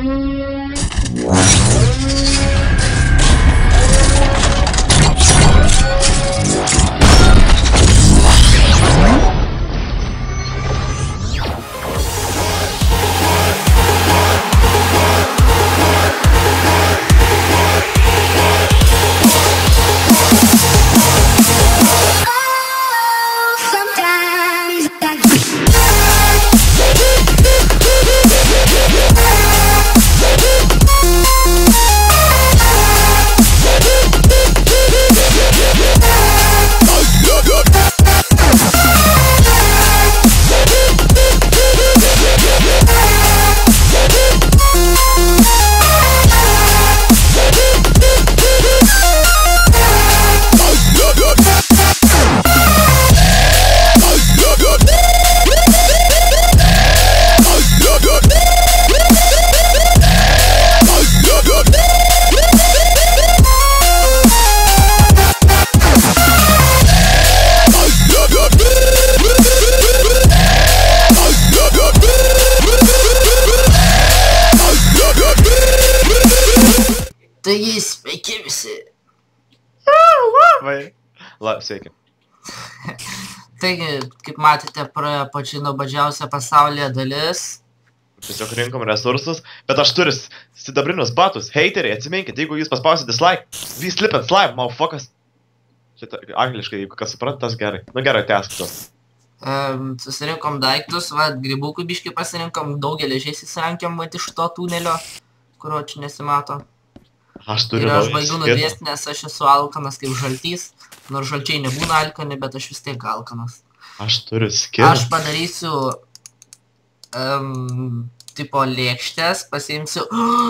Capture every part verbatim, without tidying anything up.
Taigi, sveiki visi. Vai. La, sveiki. Taigi, kaip matėte, praėjo pačiai nuobodžiausia pasaulyje dalis. Tiesiog rinkom resursus, bet aš turiu sidabrinius batus. Heiteriai, atsiminkit, jeigu jūs paspausit dislike, we slip and slime, motherfuckers. Šitą angliškai, jeigu kas supranta, tas gerai. Nu gerai, tęsk tos. Um, susirinkom daiktus, va, grybukų biškai pasirinkom, daug geležiais įsirankėm, va, iš to tunelio, kurio čia nesimato. Aš turiu ir aš baigiu nudėsti, nes aš esu alkanas kaip žaltys, nors žalčiai nebūna alkani, bet aš vis tiek alkanas. Aš turiu skirą. Aš padarysiu um, tipo lėkštės, pasiimsiu.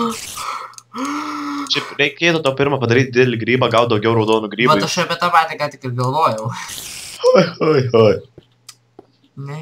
Šiaip reikėtų to pirmą padaryti didelį grybą, gaut daugiau raudonų grybų. Bet aš apie tą patį ką tik ir galvojau. Oi, oi, oi. Ne.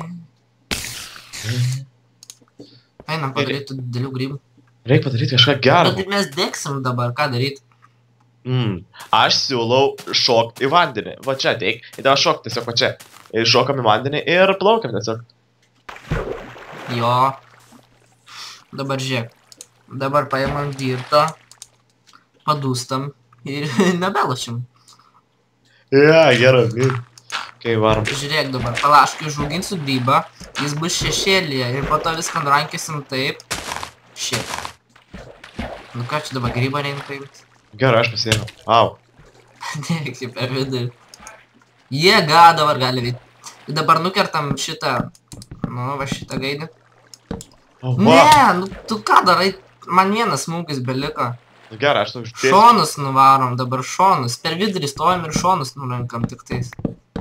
Einam padaryti didelių grybų. Reikia padaryti kažką gerą. Bet mes dėksim dabar, ką daryti? Mm. Aš siūlau šokti į vandenį. Va čia, teik. Ir dabar šokti tiesiog va čia. Ir šokam į vandenį ir plaukiam tiesiog. Jo. Dabar žiūrėk. Dabar paimam dirtą, padūstam ir nebelašim. Ja, gerai. Kai varom. Žiūrėk dabar, palaškai užauginsiu grybą, jis bus šešėlyje ir po to viską nurankysim taip. Šiaip. Nu ką čia dabar grybą rein paimti? Gerai, aš pasiėmiau. Au. Nereikia per vidurį. Jėga dabar gali veikti. Ir dabar nukertam šitą, nu, va šitą gaidį. Oh, ne, nu, tu ką darai? Man vienas smūgis beliko. Nu gerai, aš tau uždėsiu. Šonus nuvarom, dabar šonus. Per vidurį stovim ir šonus nurenkam tik tais.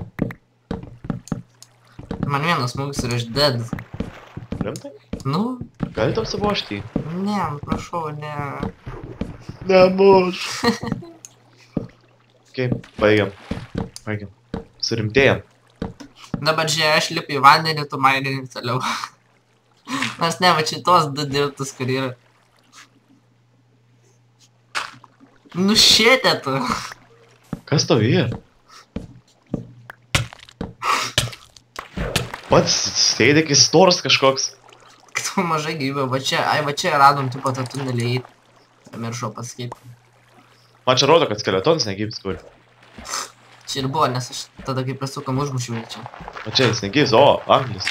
Man vienas smūgis ir aš dead. Rimtai? Nu? Gali tau suvošti? Ne, prašau, ne. Nemuš. Kaip, baigiam. Baigiam. Surimtėjam. Dabar žiūrėjau, aš lipu į vandenį, tu mainini toliau. Nors ne, va šitos du dirtus, kur yra. Nu šėtė tu. Kas tau yra? Pats sėdėkis storas kažkoks. Tu mažai gyvė, va čia, ai va čia radom tipo tą tunelį įt. Pamiršau pasakyti. Man čia rodo, kad skeletonas negyvs kur. Čia ir buvo, nes aš tada kaip pasukam užmušiau čia. O čia jis negyvs, o, anglis.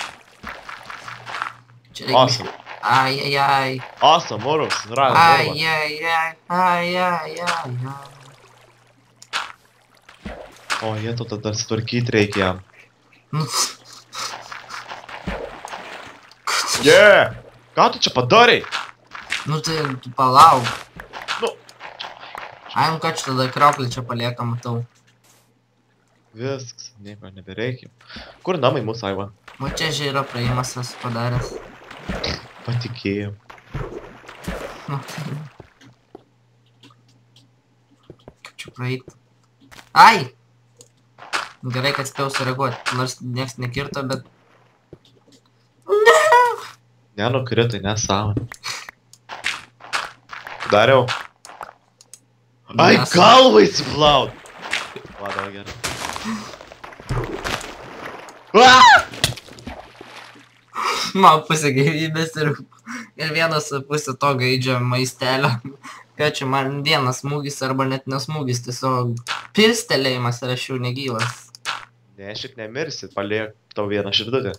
Čia reikia. Awesome. Ai, ai, ai. Awesome, orus, radom. Ai, ai, ai, ai, ai, ai, ai. O, jie to tada sutvarkyti reikia jam. Nu. Yeah! Ką tu čia padarai? Nu tai, tu palauk. Nu. Ai, nu ką čia tada krauklį čia paliekam, matau. Viskas, nieko nebereikia. Kur namai mūsų, Aiva? O čia žiūrė yra praėjimas esu padaręs. Patikėjom. Nu, tai. Kaip čia praeiti? Ai! Gerai, kad spėjau sureaguoti, nors nieks nekirto, bet... Nenukritai, nesąmonė. Dariau. Ai, galvą įsiplaut! Vada, gerai. Man pusė gyvybės ir, Ir vienas pusė to gaidžio maistelio. Ką čia man vienas smūgis arba net nesmūgis, tiesiog pirstelėjimas ir aš jau negyvas. Ne, šiek nemirsi, paliek tau vieną širdutę.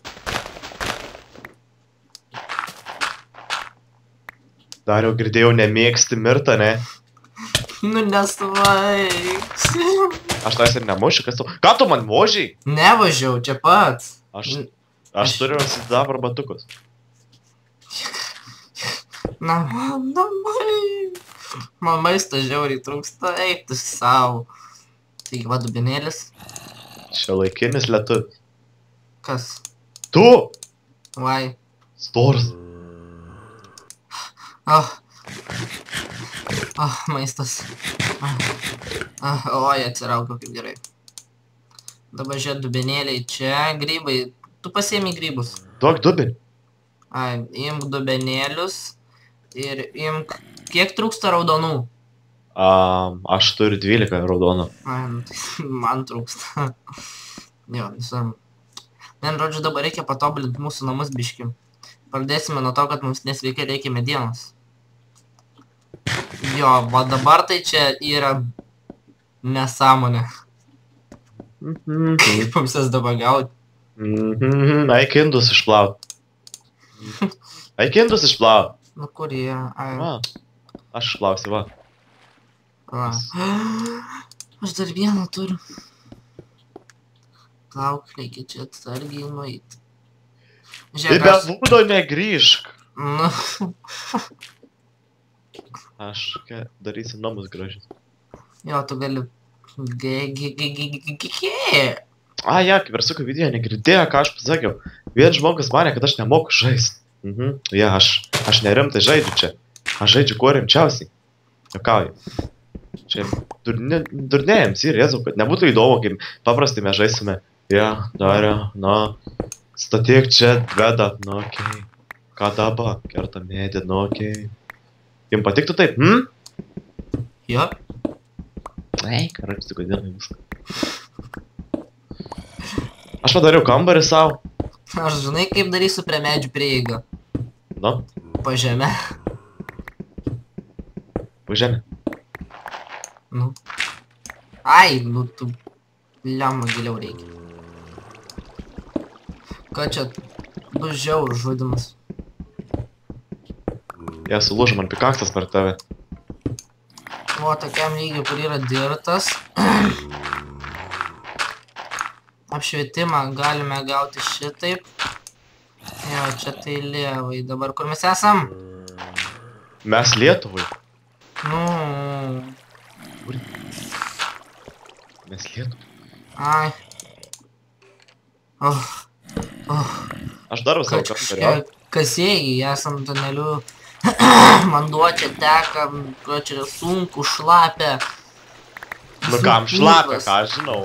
Dar jau girdėjau, nemėgsti mirtą, ne? Nu nesvaiks. Aš tais ir nemušiu, kas tu... Ką tu man možiai? Nevažiau, čia pats. Aš, aš turiu sidabro batukus. Na, man namai. Man maisto žiauriai trūksta, eik tu savo. Taigi, va, dubinėlis. Šiuolaikinis lietuvis. Kas? Tu! Vai. Stors. Oh. Oh, maistas. Oh. Oh, oi, atsiraukiau kaip gerai. Dabar žiūrėt dubenėliai čia, grybai. Tu pasiėmė grybus. Duok dubinį. Ai, imk dubenėlius ir imk... Kiek trūksta raudonų? Um, aš turiu dvylika raudonų. Ai, nu, tai man trūksta. Jo, visam. Vien, žodžiu, dabar reikia patobulinti mūsų namus biškį. Pradėsime nuo to, kad mums nesveikai reikia medienos. Jo, va dabar tai čia yra nesąmonė. Mhm. Kaip mums jas dabar gauti? Mhm. Eik indus išplaut. Eik indus išplaut. Nu, kur jie? Ai, Va. Aš išplausiu, va. va. Aš dar vieną turiu. Plauk, reikia čia atsargiai nueiti. Tai Žiūrėk, be aš... būdo negrįžk. Nu, Aš ką, darysiu namus gražius. jo, tu gali... Ge, ge, ge, ge, ge, ge, ge. A, ja, kaip ir sakau, video negirdėjo, ką aš pasakiau. Vien žmogus manė, kad aš nemoku žaisti. Mhm. Ja, aš, aš nerimtai žaidžiu čia. Aš žaidžiu kuo rimčiausiai. Jokauju. Čia durne, durnėjams ir jėzau, kad nebūtų įdomu, kaip paprastai mes žaisime. Ja, dario, na, statyk čia, dveda, nu, okei. Okay. Ką dabar? Kerta medį, nu, okei. Okay. Jums patiktų taip, hm? Jo. Ei, karai, susigadinai viską. Aš padariau kambarį savo. Aš žinai, kaip darysiu prie medžių prieigą. Nu, Po žemę. užėmė. Nu. Ai, nu tu... Lemma giliau reikia. Ką čia... Bus žiaurų žudimas. Jie sulūžo man pikaksas per tave. O, tokiam lygiu, kur yra dirtas. Apšvietimą galime gauti šitaip. Jo, čia tai lievai. Dabar kur mes esam? Mes Lietuvai. Nu... Mes Lietuvai. Ai. Oh. Oh. Aš darau savo Ką kambarį. čia kasėjai, esam tuneliu. Vanduo čia teka, kuo čia yra sunku, šlapia. Nu kam šlapia, ką aš žinau.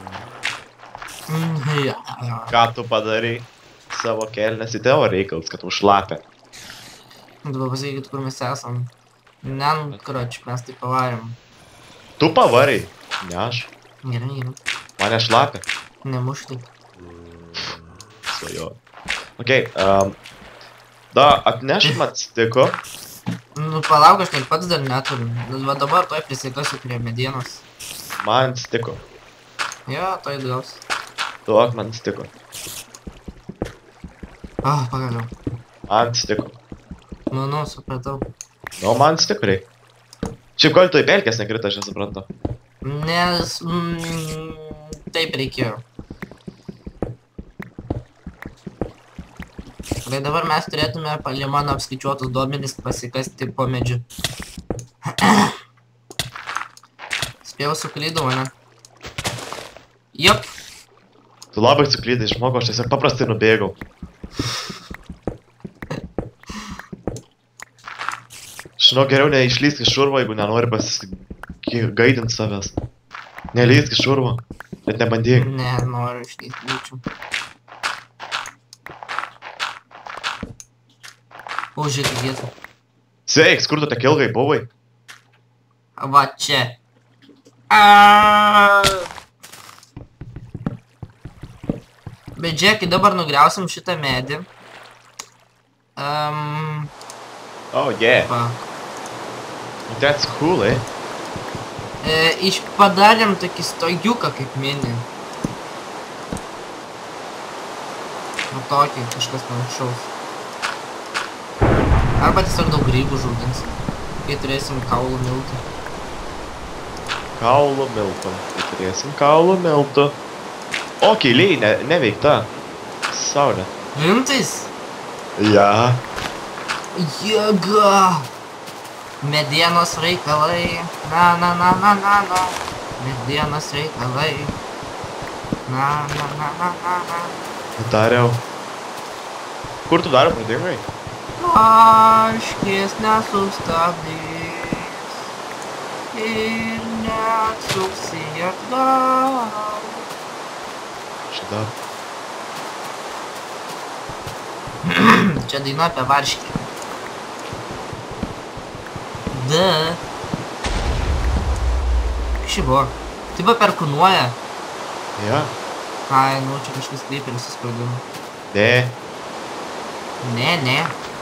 Mm, ja, ja. Ką tu padarai savo kelnes į tavo reikals, kad tu šlapia. Dabar pasakykit, kur mes esam. Ne, nu, kroč, mes tai pavarėm. Tu pavarai. Ne aš. Gerai, gerai. Mane šlapia. Nemuštai. Svajo. Okei, um, da, atnešk man stiko. Nu, palauk, aš net pats dar neturiu. Va dabar toj prisikasiu prie medienos. Man stiko. Jo, toj gaus. Duok man stiko. Ah, pagaliau. Man stiko. Nu, nu, supratau. Nu, man stiko reik. Šiaip gal tu į pelkės nekrita, aš nesuprantu. Nes... Mm, taip reikėjo. Tai dabar mes turėtume palei mano apskaičiuotus duomenis pasikasti po medžiu. Spėjau suklydau, ne? Jop. Tu labai suklydai, žmogau, aš tiesiog paprastai nubėgau. Žinau, geriau neišlysk iš šurvo, jeigu nenori pasigaidinti savęs. Nelysk iš šurvo, bet nebandyk. Ne, noriu išlysti būčiau. O, žiūrėk, vietą. Sveiks, kur tu tiek ilgai buvai? Va čia. Aaaa. Bet žiūrėk, dabar nugriausim šitą medį. Um, Oh, yeah. Va. That's cool, eh? E, iš padarėm tokį stogiuką kaip mini. Nu tokį, kažkas panašaus. Arba tiesiog daug grybų žudins. Kai turėsim kaulų miltų. Kaulų miltų. Kai turėsim kaulų miltų. O, keiliai, ne, neveikta. Saulė. Rimtais? Ja. Jėga! Medienos reikalai. Na, na, na, na, na, na. Medienos reikalai. Na, na, na, na, na, na. Dariau. Kur tu Dariau pradingai? Varškės nesustabdys ir neatsuksi atgal. Šitą. Čia daina apie varškę. Da. Kas čia buvo? Taip perkunuoja. Ja. Ai, nu čia kažkas kreiperis suspraudimo. Ne. Ne, ne.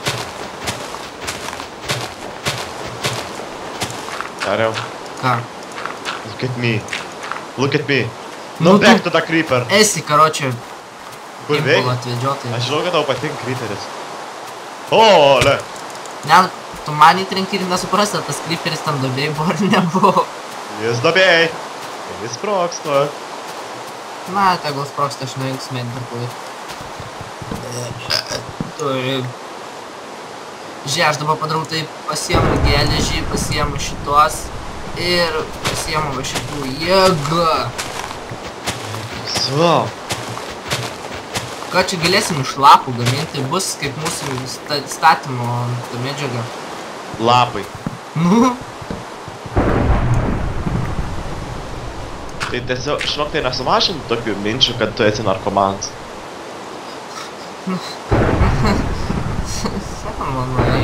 Dariau. Ką? Look at me. Look at me. No, back to the creeper. Esi, karočią, Kur impulą veikia? atvedžiotai. Aš žinau, kad tau patinka creeperis. O, le. Ne, tu man įtrenki ir nesuprasi, ar tas creeperis tam duobėj buvo ar nebuvo. Jis dobėjai. Jis sproksta. Na, tegul sproksta, aš nuėjau smėdinti. Turi. Žiūrėk, aš dabar padarau taip, pasiemu geležį, pasiemu šitos ir pasiemu va šitų jėgą. So. Ką čia galėsim iš lapų gaminti, bus kaip mūsų sta statymo ta medžiaga. Lapai. Nu, Tai tiesiog, žinok, tai nesumažinti tokių minčių, kad tu esi narkomanas. Samanai.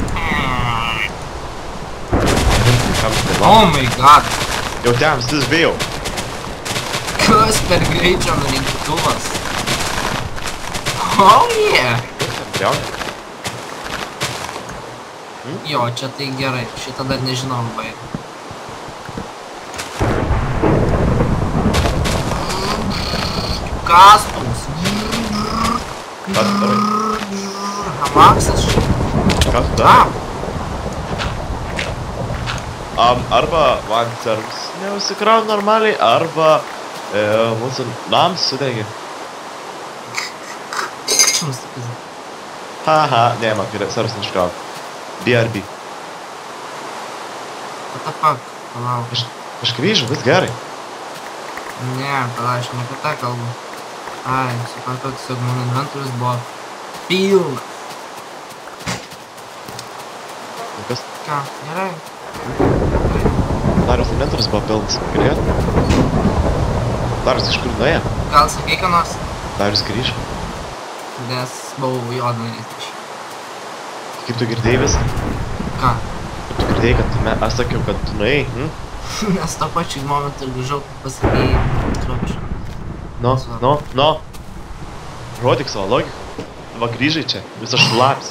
Kam tai Oh my god. Jau temstis bijau. Kas per greičio nurinktuvas? Oh yeah. Griauni. Jo, čia tai gerai, šitą dar nežinau labai. Kastus. Ką tu darai? Hamaksas čia. Ką tu A, darai? Um, arba vancerms neusikraun normaliai, arba e, mūsų nams sudegi. čia nusipizė. Haha, ne, man gerai, servis neiškraun. B R B. What the fuck? Palauk. Aš, aš grįžau, vis gerai. Ne, palauk, aš ne apie tą kalbu. Ai, supratau, tiesiog mano inventorius buvo pilnas. Nu kas? Ką, gerai? Darius inventorius buvo pilnas. Girdėjot? Darius iš kur nuėjo? Gal sakai ką nors? Darius grįžo. Nes buvau jo nuėjęs. Kaip tu girdėjai visą? Ką? Kaip tu girdėjai, kad me, aš sakiau, kad tu nuėjai? Hm? Nes tą pačiu momentu ir grįžau, kaip pasakėjai. Tročiu. No, no, no. Rodyk savo logiką. Va grįžai čia, visas šlaps.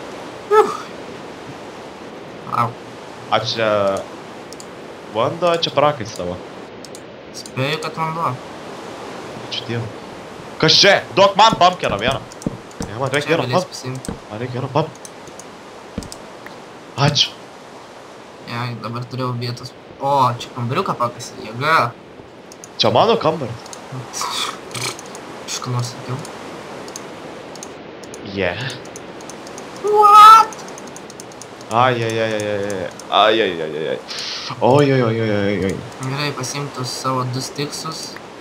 Au. A čia... Vanda, čia prakais tavo. Spėju, kad vanduo. Ačiū Dievui. Kas čia? Duok man bumpkerą vieną. Ne, man reikia Čia vieną galės bump. pasiimti. Man reikia vieną bump. Ačiū. Jei, dabar turėjau vietos. O, čia kambariuką pakasi, jėga. Čia mano kambaris. Iš ką nors sakiau. Yeah. What? Ai, ai, ai, ai, ai, ai, ai, ai, ai, ai. Oi, oi, oi, oi, oi, oi. Gerai, pasiimtus savo du stiksus.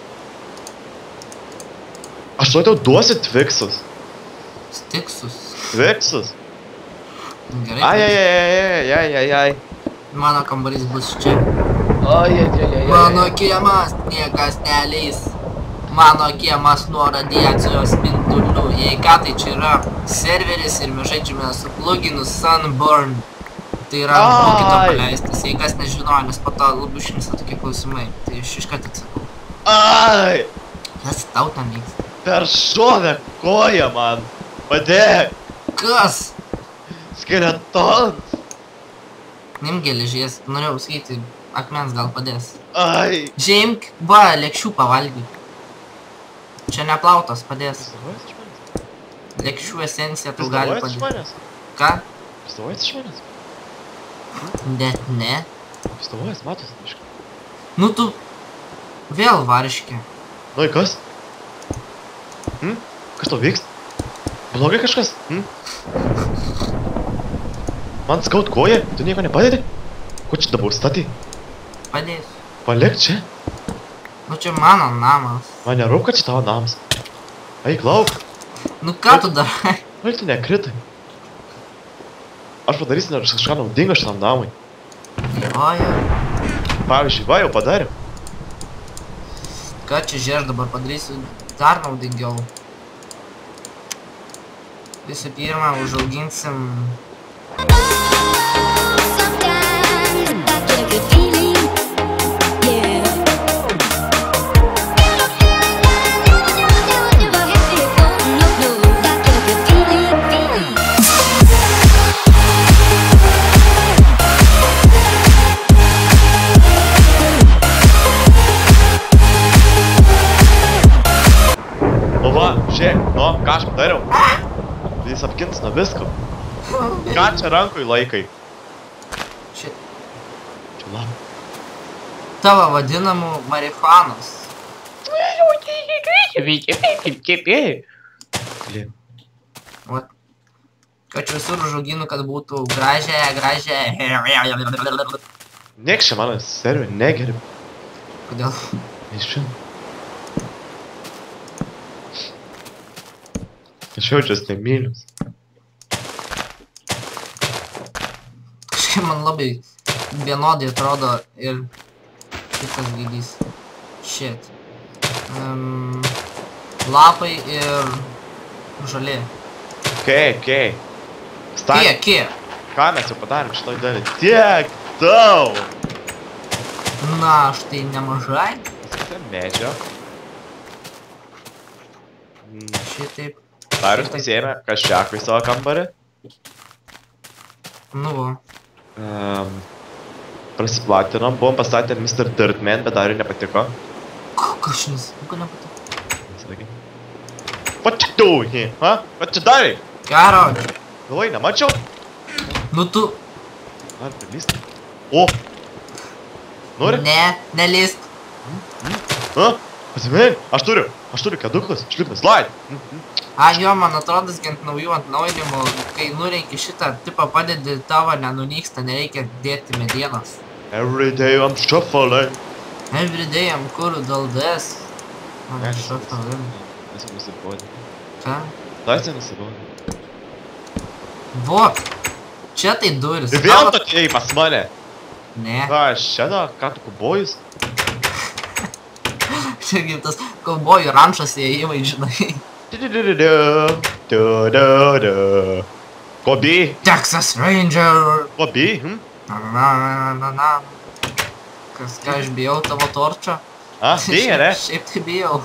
Aš tuoj tau duosiu Twixus. Stiksus. Twixus. Gerai. Ai, ai, ai, ai, ai, ai, ai. Mano kambarys bus čia. Ai, ai, ai, ai, ai. Mano kiemas niekas neleis. Mano kiemas nuo radiacijos spindulių. Jei ką, tai čia yra serveris ir mes žaidžiame su pluginu Sunburn. Tai yra Ai. mokito paleistas. Jei kas nežinojo, nes po to labai užknisa tokie klausimai. Tai aš iš karto atsakau. Ai! Kas tau ten vyksta? Per šovę koją man. Padėk. Kas? Skeletons. Nim geležies, norėjau sakyti, akmens gal padės. Ai. Žemk, va, lėkščių pavalgy. Čia neplautos padės. Pistovojas iš manęs? Lėkščių esencija tau gali Pistovojas iš padėti. manęs? Ką? Pistovojas iš manęs? Net ne. Pistovojas, matos, aišku. Nu tu vėl varškė. Nu, į kas? Hm? Kas tau vyksta? Blogai kažkas? Hm? Man skaut koja, tu nieko nepadedi? Ko čia dabar statai? Padėsiu. Palik čia? Nu čia mano namas. Man nerūp, kad čia tavo namas. Eik lauk. Nu ką tu darai? Gal tu nekritai? Aš padarysiu nors kažką naudingo šitam namui. Jo, jo. Pavyzdžiui, va jau padarėm. Ką čia žiūrėš dabar padarysiu dar naudingiau. Visų pirma, užauginsim... Nu va, žiūrėk, nu, ką aš padariau? Jis apkins nuo visko. Ką čia rankui laikai? Šit. Čia lab. Tavo vadinamų marihuanos. Klė. Vat. Kad visur užauginu, kad būtų gražią, gražią... Nieks čia mano servį negerbė. Kodėl? Nežinau. Aš jaučiuos nemylius. Kažkaip man labai vienodai atrodo ir kitas gaidys. Shit. Um, lapai ir žalė. Okei, okei. Kiek, kiek? Ką mes jau padarėm šitoj dalį? Tiek daug! Na, štai nemažai. Viskas medžio. Šitaip. Darius pasiėmė kažkiek į savo kambarį. Nu va. Um, prasiplatinom, buvom pastatę mister Dirtman, bet Dariui nepatiko. Kas šinis? Ko nepatiko? Sakai. What you doing here, huh? What you darai? Gero. Galvai, nemačiau? Nu tu. Ar prilysti? O! Nori? Ne, nelisk. Ha? Pasimėn, aš turiu, aš turiu keduklus, šlipas, slide. A, jo, man atrodo, ant naujų atnaujinimų, kai nurenki šitą tipą padedi, tavo nenunyksta, nereikia dėti medienos. Every day I'm shuffling. Every day I'm kuru dėl des. Man Aš shuffling. Aš jau nusibodė. Ką? Laisvė nusibodė. Vo, čia tai duris. Ir vėl tu atėjai pas mane. Ne. Ką, šiandien, ką tu kubojus? Čia kaip tas kaubojų rančas įėjimai, žinai. Ko bijai? Texas Ranger. Ko bijai? Hm? Na, na, na, na, na. Kas, ką aš bijau tavo torčio? A, bijai, ne? Šiaip tai bijau.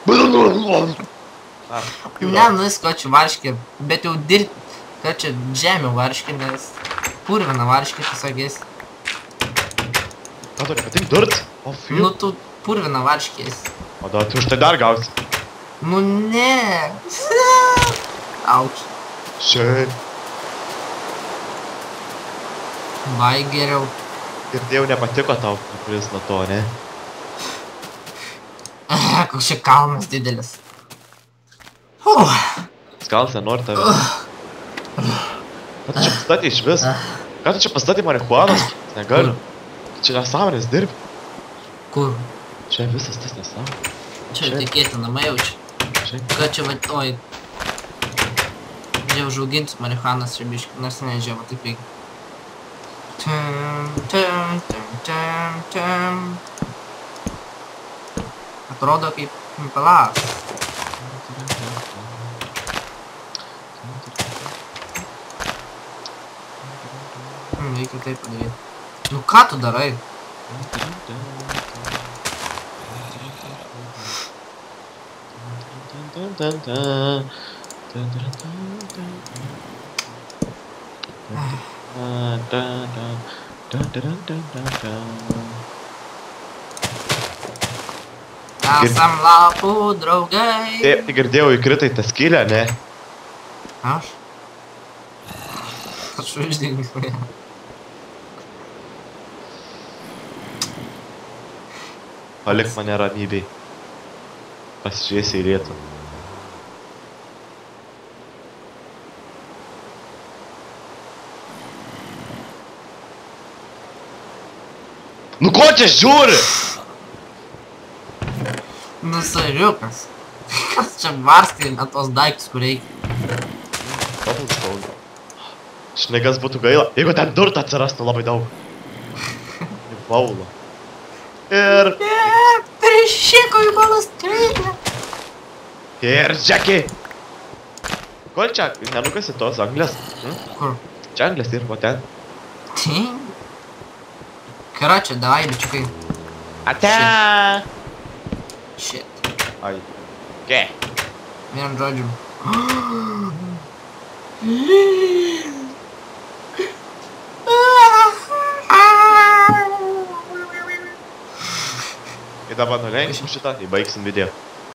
A, Ne, nu jis ko čia varškė, bet jau dirb... Ką čia žemių varškė, nes... Purvina varškė, tiesiog jis. Ką tu nepatik durt? O, fiu. Nu tu purvina varškės. O da, tu už tai dar gausi. Nu ne. Auč. Šiaip. Bai geriau. Girdėjau, nepatiko tau, kuris nuo to, ne? Koks čia kalnas didelis. Uh. Skals nenori tave. Ką tu čia pastatė iš vis? Ką tu čia pastatė marihuanos? Negaliu. Čia nesąmonės dirbi. Kur? Čia visas tas nesąmonės. Čia tikėti namai jaučia. Čia. Ką čia va, oi. Čia užauginsiu marihuanas čia biškį, nors nežiūrėjau, va taip reikia. Tum, tum, tum, tum, tum. Atrodo kaip pimpalas. Hmm, reikia taip padaryti. Nu ką tu darai? Esam lapų draugai. Taip, tai girdėjau, įkritai tą skylę, ne? Aš? Aš uždingiu ją. Palik mane ramybei. Pasižiūrėsi į lietų. Nu ko čia žiūri? Nu, sariukas. Kas čia varstai ant tos daiktus, kur reikia? Kabul skauda. Šnegas būtų gaila, jeigu ten durta atsirastų labai daug. Paulo. Ir... Prišiko į balas skryklę. Ir Džeki. Kol čia nenukasi tos anglės? Hm? Kur? Čia anglės ir po ten. Tim. Короче, давай, бичуkai. Ate. Shit. Ai. Ke. Vien žodžiu. Ir dabar nulenksim šitą, įbaigsim video.